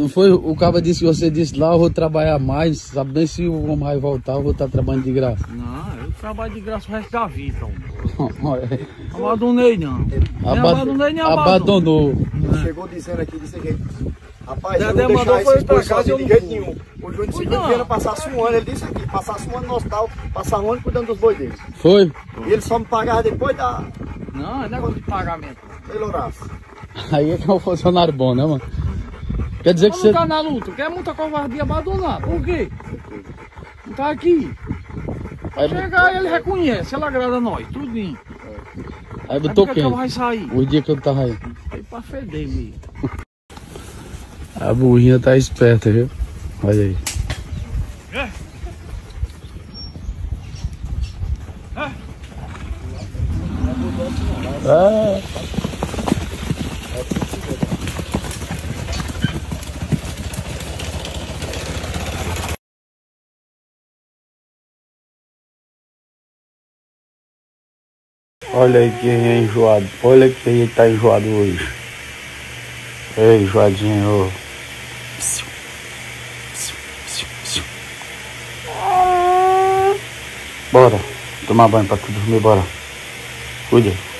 Não foi? O cara disse que você disse lá, eu vou trabalhar mais. Sabe nem se o homem vai voltar, eu vou estar trabalhando de graça. Não, eu trabalho de graça o resto da vida, homem. Abandonei não. Abandonou. Ele chegou dizendo aqui, disse aqui. Rapaz, eu Dedé não mandou deixar esse foi pra esposo casa, sozinho eu de não jeito fui. nenhum. O João disse que não passasse um ano, ele disse aqui, passasse um ano no hospital, passar um ano cuidando dos bois dele. Foi? E ele só me pagava depois da... Não, é negócio de pagamento. Melhorasse. Aí é que é um funcionário bom, né, mano? Quer dizer que Não você... tá na luta, quer muita covardia abandonar. Por quê? Não tá aqui. Aí, Chegar ele reconhece, ele agrada a nós, tudinho. aí botou que quem? eu vai sair? O dia que eu tava aí. Aí pra feder mesmo. A burrinha tá esperta, viu? Olha aí. Ah. Olha aí quem é enjoado. Olha quem tá enjoado hoje. Ei, enjoadinho. Bora tomar banho pra tu dormir, bora. Cuida.